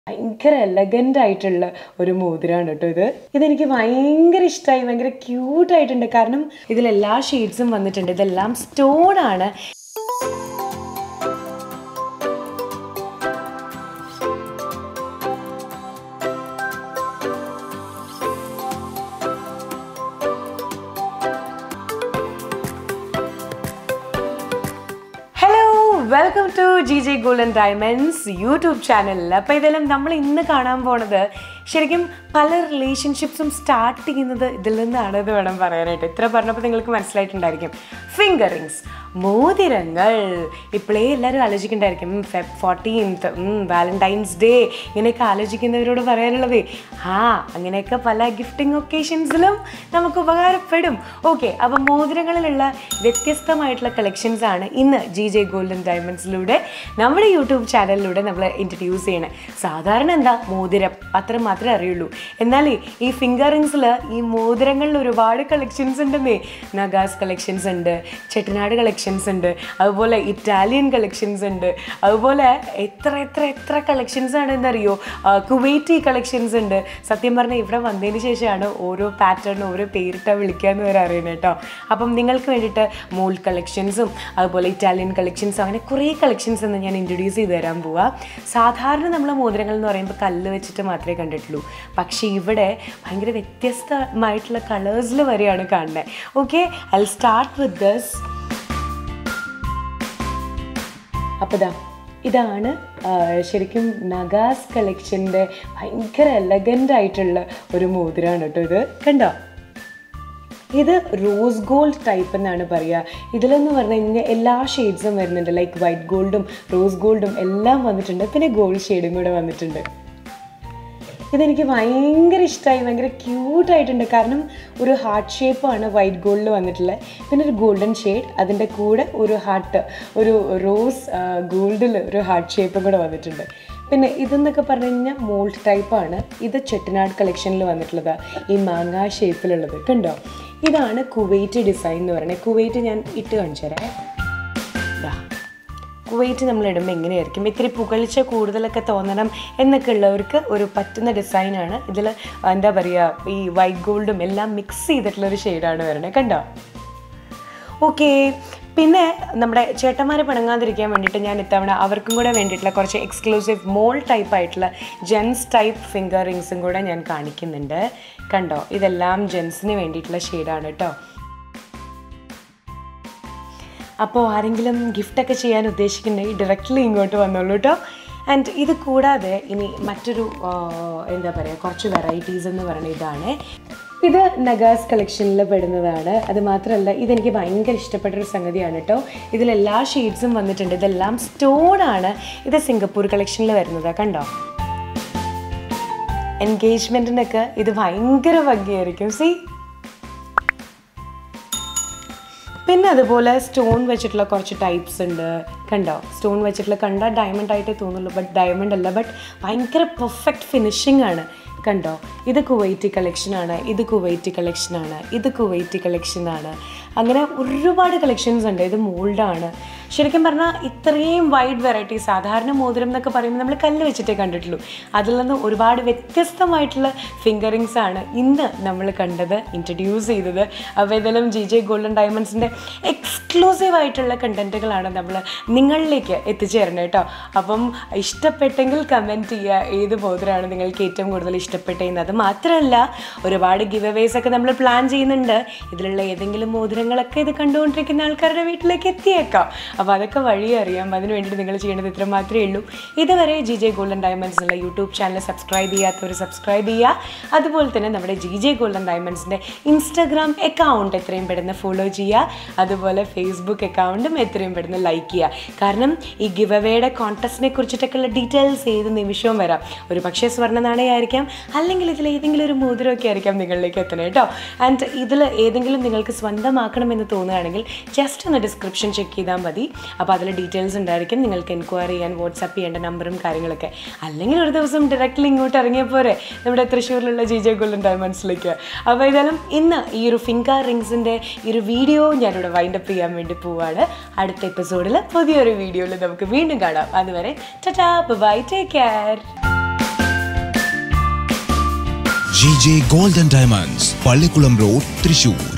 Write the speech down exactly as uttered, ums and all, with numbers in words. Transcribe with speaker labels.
Speaker 1: ഭയങ്കര എലഗൻ്റ് ആയിട്ടുള്ള ഒരു മോതിരമാണ് കേട്ടോ ഇത്. ഇതെനിക്ക് ഭയങ്കര ഇഷ്ടമായി, ഭയങ്കര ക്യൂട്ടായിട്ടുണ്ട്. കാരണം ഇതിലെല്ലാ ഷെയ്ഡ്സും വന്നിട്ടുണ്ട്. ഇതെല്ലാം സ്റ്റോൺ ആണ്. Welcome to G J gold and diamonds YouTube channel. അപ്പോൾ ഇതെല്ലാം നമ്മൾ ഇന്ന് കാണാൻ പോണത് ശരിക്കും പല റിലേഷൻഷിപ്സും സ്റ്റാർട്ട് ചെയ്യുന്നത് ഇതിൽ നിന്നാണ് എന്ന് വേണം പറയാനായിട്ട്. ഇത്ര പറഞ്ഞപ്പോൾ നിങ്ങൾക്ക് മനസ്സിലായിട്ടുണ്ടായിരിക്കും. ഫിംഗർ റിങ്സ്, മോതിരങ്ങൾ. ഇപ്പോഴേ എല്ലാവരും ആലോചിക്കുന്നുണ്ടായിരിക്കും ഫെബ് ഫോർട്ടീൻത്ത് വാലന്റൈൻസ് ഡേ ഇങ്ങനെയൊക്കെ ആലോചിക്കുന്നവരോട് പറയാനുള്ളത് ആ അങ്ങനെയൊക്കെ പല ഗിഫ്റ്റിംഗ് ഒക്കേഷൻസിലും നമുക്ക് ഉപകാരപ്പെടും. ഓക്കെ, അപ്പം മോതിരങ്ങളിലുള്ള വ്യത്യസ്തമായിട്ടുള്ള കളക്ഷൻസ് ആണ് ഇന്ന് ജി ജെ ഗോൾഡ് ആൻഡ് ഡയമണ്ട്സിലൂടെ നമ്മുടെ യൂട്യൂബ് ചാനലിലൂടെ നമ്മൾ ഇൻട്രൊഡ്യൂസ് ചെയ്യണേ. സാധാരണ എന്താ മോതിരം അത്ര മാത്രമേ അറിയുള്ളൂ. എന്നാൽ ഈ ഫിംഗർ റിങ്സിൽ ഈ മോതിരങ്ങളിൽ ഒരുപാട് കളക്ഷൻസ് ഉണ്ടെന്നേ. നഗാസ് കളക്ഷൻസ് ഉണ്ട്, ചെട്ടിനാട് കളക്ഷൻസ് ഉണ്ട്, അതുപോലെ ഇറ്റാലിയൻ കളക്ഷൻസ് ഉണ്ട്, അതുപോലെ എത്ര എത്ര എത്ര കളക്ഷൻസ് ആണെന്നറിയോ. കുവൈറ്റി കളക്ഷൻസ് ഉണ്ട്. സത്യം പറഞ്ഞാൽ ഇവിടെ വന്നതിന് ശേഷമാണ് ഓരോ പാറ്റേൺ ഓരോ പേരിട്ടാണ് വിളിക്കാമെന്ന് വരെ അറിയുന്നത് കേട്ടോ. അപ്പം നിങ്ങൾക്ക് വേണ്ടിയിട്ട് മോൾഡ് കളക്ഷൻസും അതുപോലെ ഇറ്റാലിയൻ കളക്ഷൻസും അങ്ങനെ കുറേ കളക്ഷൻസ് എന്ന് ഞാൻ ഇൻട്രൊഡ്യൂസ് ചെയ്ത് തരാൻ പോവാം. സാധാരണ നമ്മൾ മോതിരങ്ങൾ എന്ന് പറയുമ്പോൾ കല്ല് വെച്ചിട്ട് മാത്രമേ കണ്ടിട്ടുള്ളൂ. പക്ഷേ ഇവിടെ ഭയങ്കര വ്യത്യസ്തമായിട്ടുള്ള കളേഴ്സിൽ വരെയാണ് കാണുന്നത്. Okay, I start with this. അപ്പോൾ ഇതാ ഇതാണ് ശരിക്കും നഗാസ് കളക്ഷൻ്റെ ഭയങ്കര എലഗൻ്റ് ആയിട്ടുള്ള ഒരു മോതിരമാണ് കേട്ടോ ഇത്. കണ്ടോ, ഇത് റോസ് ഗോൾഡ് ടൈപ്പ് എന്നാണ് പറയുക. ഇതിലെന്ന് പറഞ്ഞു കഴിഞ്ഞാൽ എല്ലാ ഷെയ്ഡ്സും വരുന്നുണ്ട്. ലൈക്ക് വൈറ്റ് ഗോൾഡും റോസ് ഗോൾഡും എല്ലാം വന്നിട്ടുണ്ട്. പിന്നെ ഗോൾഡ് ഷെയ്ഡും കൂടെ വന്നിട്ടുണ്ട്. ഇതെനിക്ക് ഭയങ്കര ഇഷ്ടമായി, ഭയങ്കര ക്യൂട്ടായിട്ടുണ്ട്. കാരണം ഒരു ഹാർട്ട് ഷേപ്പാണ് വൈറ്റ് ഗോൾഡിൽ വന്നിട്ടുള്ളത്. പിന്നെ ഒരു ഗോൾഡൻ ഷെയ്ഡ്, അതിൻ്റെ കൂടെ ഒരു ഹാർട്ട്, ഒരു റോസ് ഗോൾഡിൽ ഒരു ഹാർട്ട് ഷേപ്പും കൂടെ വന്നിട്ടുണ്ട്. പിന്നെ ഇതെന്നൊക്കെ പറഞ്ഞു കഴിഞ്ഞാൽ മോൾഡ് ടൈപ്പാണ്. ഇത് ചെട്ടിനാട് കളക്ഷനിൽ വന്നിട്ടുള്ളത് ഈ മാങ്ങ ഷേപ്പിലുള്ളത്. കണ്ടോ, ഇതാണ് കുവൈറ്റ് ഡിസൈൻ എന്ന് പറയുന്നത്. കുവൈറ്റ് ഞാൻ ഇട്ട് കാണിച്ചു തരാം. ഇതാ കുവൈറ്റ് നമ്മൾ ഇടുമ്പോൾ എങ്ങനെയായിരിക്കും, ഇത്തിരി പുകഴ്ച കൂടുതലൊക്കെ തോന്നണം എന്നൊക്കെ ഉള്ളവർക്ക് ഒരു പറ്റുന്ന ഡിസൈനാണ്. ഇതിൽ എന്താ പറയുക, ഈ വൈറ്റ് ഗോൾഡും എല്ലാം മിക്സ് ചെയ്തിട്ടുള്ളൊരു ഷെയ്ഡാണ് വരുന്നത്. കണ്ടോ, ഓക്കെ. പിന്നെ നമ്മുടെ ചേട്ടന്മാരെ പിണങ്ങാതിരിക്കാൻ വേണ്ടിയിട്ട് ഞാൻ ഇത്തവണ അവർക്കും കൂടെ വേണ്ടിയിട്ടുള്ള കുറച്ച് എക്സ്ക്ലൂസീവ് മോൾ ടൈപ്പ് ആയിട്ടുള്ള ജെൻസ് ടൈപ്പ് ഫിംഗർ റിങ്സും കൂടെ ഞാൻ കാണിക്കുന്നുണ്ട്. കണ്ടോ, ഇതെല്ലാം ജെൻസിന് വേണ്ടിയിട്ടുള്ള ഷെയ്ഡാണ് കേട്ടോ. അപ്പോൾ ആരെങ്കിലും ഗിഫ്റ്റൊക്കെ ചെയ്യാൻ ഉദ്ദേശിക്കുന്നുണ്ടെങ്കിൽ ഡയറക്റ്റ്ലി ഇങ്ങോട്ട് വന്നോളൂ കേട്ടോ. ആൻഡ് ഇത് കൂടാതെ ഇനി മറ്റൊരു എന്താ പറയുക കുറച്ച് വെറൈറ്റീസ് എന്ന് പറയുന്നത് ഇതാണ്. ഇത് നഗാസ് കളക്ഷനിൽ പെടുന്നതാണ്. അത് മാത്രമല്ല ഇതെനിക്ക് ഭയങ്കര ഇഷ്ടപ്പെട്ടൊരു സംഗതിയാണ് കേട്ടോ. ഇതിലെല്ലാ ഷെയ്ഡ്സും വന്നിട്ടുണ്ട്. ഇതെല്ലാം സ്റ്റോൺ ആണ്. ഇത് സിംഗപ്പൂർ കളക്ഷനിൽ വരുന്നത്. കണ്ടോ, എൻഗേജ്മെൻറ്റിനൊക്കെ ഇത് ഭയങ്കര ഭംഗിയായിരിക്കും. സി, പിന്നെ അതുപോലെ സ്റ്റോൺ വെച്ചിട്ടുള്ള കുറച്ച് ടൈപ്സ് ഉണ്ട്. കണ്ടോ, സ്റ്റോൺ വെച്ചിട്ടുള്ള കണ്ടാൽ ഡയമണ്ട് ആയിട്ടേ തോന്നുള്ളൂ, ബട്ട് ഡയമണ്ട് അല്ല, ബട്ട് ഭയങ്കര പെർഫെക്റ്റ് ഫിനിഷിംഗ് ആണ്. കണ്ടോ, ഇത് കുവൈറ്റി കളക്ഷനാണ്, ഇത് കുവൈറ്റി കളക്ഷനാണ്, ഇത് കുവൈറ്റി കളക്ഷനാണ്. അങ്ങനെ ഒരുപാട് കളക്ഷൻസ് ഉണ്ട്. ഇത് മോൾഡാണ്. ശരിക്കും പറഞ്ഞാൽ ഇത്രയും വൈഡ് വെറൈറ്റി. സാധാരണ മോതിരം എന്നൊക്കെ പറയുമ്പോൾ നമ്മൾ കല്ല് വെച്ചിട്ടേ കണ്ടിട്ടുള്ളൂ. അതിൽ നിന്ന് ഒരുപാട് വ്യത്യസ്തമായിട്ടുള്ള ഫിംഗർ റിങ്സ് ആണ് ഇന്ന് നമ്മൾ കണ്ടത്, ഇൻട്രൊഡ്യൂസ് ചെയ്തത്. അപ്പോൾ ഇതെല്ലാം ജി ജെ ഗോൾഡ് ആൻഡ് ഡയമണ്ട്സിൻ്റെ എക്സ്ക്ലൂസീവ് ആയിട്ടുള്ള കണ്ടൻറ്റുകളാണ് നമ്മൾ നിങ്ങളിലേക്ക് എത്തിച്ചേരുന്നത് കേട്ടോ. അപ്പം ഇഷ്ടപ്പെട്ടെങ്കിൽ കമൻറ്റ് ചെയ്യുക ഏത് മോതിരമാണ് നിങ്ങൾക്ക് ഏറ്റവും കൂടുതൽ ഇഷ്ടപ്പെട്ടതെന്ന്. അത് മാത്രമല്ല ഒരുപാട് ഗിവ് അവേസ് ഒക്കെ നമ്മൾ പ്ലാൻ ചെയ്യുന്നുണ്ട്. ഇതിലുള്ള ഏതെങ്കിലും മോതിരങ്ങളൊക്കെ ഇത് കണ്ടുകൊണ്ടിരിക്കുന്ന ആൾക്കാരുടെ വീട്ടിലേക്ക് എത്തിയേക്കാം. അപ്പോൾ അതൊക്കെ വഴി അറിയാം. അതിന് വേണ്ടിയിട്ട് നിങ്ങൾ ചെയ്യേണ്ടത് ഇത്ര മാത്രമേ ഉള്ളൂ. ഇതുവരെ G J gold and diamonds എന്നുള്ള യൂട്യൂബ് ചാനൽ സബ്സ്ക്രൈബ് ചെയ്യാത്തവർ സബ്സ്ക്രൈബ് ചെയ്യുക. അതുപോലെ തന്നെ നമ്മുടെ ജി ജെ ഗോൾഡ് ആൻഡ് ഡയമണ്ട്സിൻ്റെ ഇൻസ്റ്റാഗ്രാം അക്കൗണ്ട് എത്രയും പെട്ടെന്ന് ഫോളോ ചെയ്യുക. അതുപോലെ ഫേസ്ബുക്ക് അക്കൗണ്ടും എത്രയും പെട്ടെന്ന് ലൈക്ക് ചെയ്യുക. കാരണം ഈ ഗിവ് അവേയുടെ കോൺടെസ്റ്റിനെ കുറിച്ചിട്ടൊക്കെയുള്ള ഡീറ്റെയിൽസ് ഏത് നിമിഷവും വരാം. ഒരു പക്ഷേ സ്വർണ്ണ നാണയമായിരിക്കാം, അല്ലെങ്കിൽ ഇതിൽ ഏതെങ്കിലും ഒരു മോതിരമൊക്കെ ആയിരിക്കാം നിങ്ങളിലേക്ക് എത്തണം കേട്ടോ. ആൻഡ് ഇതിൽ ഏതെങ്കിലും നിങ്ങൾക്ക് സ്വന്തമാക്കണമെന്ന് തോന്നുകയാണെങ്കിൽ ജസ്റ്റ് ഒന്ന് ഡിസ്ക്രിപ്ഷൻ ചെക്ക് ചെയ്താൽ മതി. അപ്പോൾ അതിൽ ഡീറ്റെയിൽസ് ഉണ്ടായിരിക്കും. നിങ്ങൾക്ക് എൻക്വയറി ചെയ്യാൻ വാട്സാപ്പ് ചെയ്യേണ്ട നമ്പറും കാര്യങ്ങളൊക്കെ. അല്ലെങ്കിൽ ഒരു ദിവസം ഡയറക്റ്റ്ലി ഇങ്ങോട്ട് ഇറങ്ങിയ പോരെ നമ്മുടെ തൃശ്ശൂരിലുള്ള ജി ജെ ഗോൾഡ് ആൻഡ് ഡയമണ്ട്സിലേക്ക്. അപ്പോൾ ഏതായാലും ഇന്ന് ഈ ഒരു ഫിംഗർ റിങ്സിൻ്റെ ഈ ഒരു വീഡിയോ ഞാനിവിടെ വൈൻഡപ്പ് ചെയ്യാൻ വേണ്ടി പോവാണ്. അടുത്ത എപ്പിസോഡിൽ പുതിയൊരു വീഡിയോയിൽ നമുക്ക് വീണ്ടും കാണാം. അതുവരെ tata, bye, take care.
Speaker 2: G J Gold and Diamonds, Pallikulam Road, Thrissur.